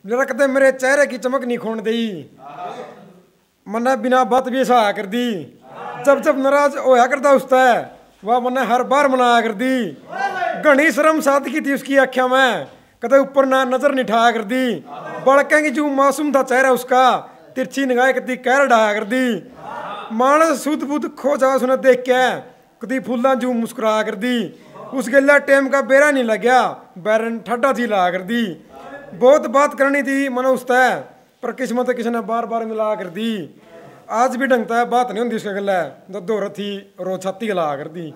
जरा कहते मेरे चेहरे की चमक नहीं खोन दी, मन्ने बिना बात भी ऐसा कर दी। जब जब नाराज होया करता उससे वह मन्ने हर बार मनाया कर दी। घनी शर्म सादगी थी उसकी आँखों में, कदे ऊपर ना नजर नहीं ठाया कर दी। बड़के की जो मासूम था चेहरा उसका, तिरछी निगाह कदी कह डाया कर दी। मानस सुध बुध खो जा उसने देख के, कदी फूला जू मुस्कुराया कर दी। उस गला टेम का बेरा नहीं लग्या, बैरन ठड्डा जी ला कर दी। बहुत बात करनी थी मनो उससे, पर किस्मत किसी ने बार बार मिला कर दी। आज भी ढंगता है बात नहीं होती उसका गला, दो रथी रो छाती गला कर दी।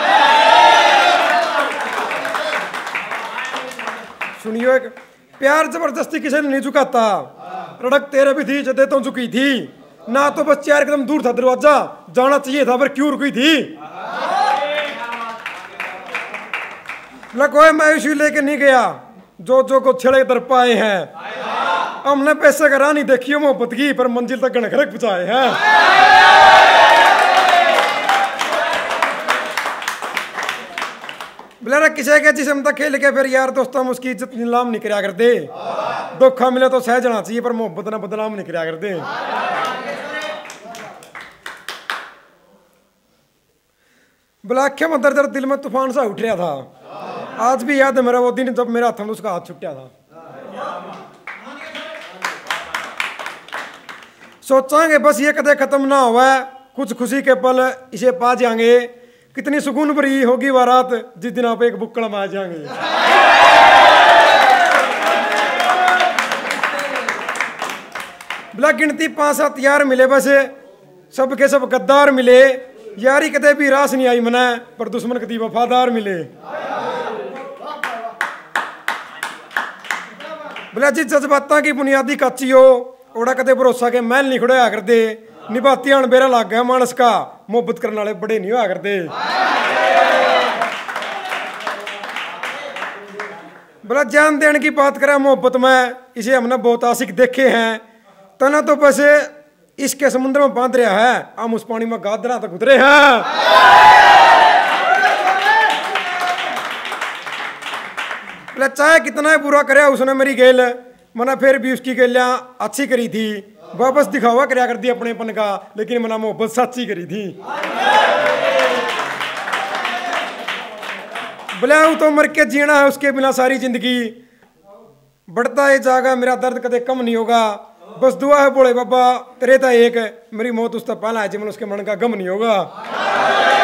सुनियो एक प्यार जबरदस्ती किसी ने नहीं झुकाता, रड़क तेरे भी थी जदे तो झुकी थी ना, तो बस चार कदम दूर था दरवाजा, जाना चाहिए था पर क्यों रुकी थी। कोई मायूसी लेके नहीं गया, जो को छेड़े दर पाए हैं। हमने पैसे करा नहीं देखी मोहब्बत की, पर मंजिल तक गणखरक पहुंचाए हैं। बोला किसी के जिसम तक खेल के फिर यार दोस्तों हम उसकी इज्जत नीलाम नहीं करा करते। धोखा मिले तो सह जाना चाहिए, पर मोहब्बत ना बदनाम नहीं करा करते। बलाख्या में दर दिल में तूफान सा उठ रहा था। आज भी याद है मेरा वो दिन जब मेरा हाथ में उसका हाथ छुट्टा था। सोचांगे बस ये कदे खत्म ना हुआ, कुछ खुशी के पल इसे पा जाएंगे। कितनी सुकून भरी होगी वो रात जिस दिन आप एक बुक्कड़ में आ जाएंगे। बिला गिनती 5-7 यार मिले, बस सबके सब गद्दार मिले। यारी कदे भी रास नहीं आई मना, पर दुश्मन कदी वफादार मिले। बोला जिस जज्बाता की बुनियादी कच्ची हो, ओड़ा कदे भरोसा के महल नहीं खड़ोया कर दे। निभाती हण बेरा लग गया मानस का, मोहब्बत करने वाले बड़े नहीं होया करते। बोला जान देने की बात करें मोहब्बत में, इसे हमने बहुत आशिक देखे हैं। तना तो बस इसके समुद्र में बांध रहा है, हम उस पानी में गादरा तक उतरे हैं। बोला चाहे कितना ही बुरा करे उसने मेरी गेल, मना फिर भी उसकी गेलियां अच्छी करी थी। वापस दिखावा करया कर दी अपनेपन का, लेकिन मना मोहब्बत सच्ची करी थी। बोला तो मर के जीना है उसके बिना सारी जिंदगी, बढ़ता है जागा मेरा दर्द कदे कम नहीं होगा। बस दुआ है बोले बाबा तेरे था एक, मेरी मौत उस तक पहला है जिमन उसके मन का गम नहीं होगा।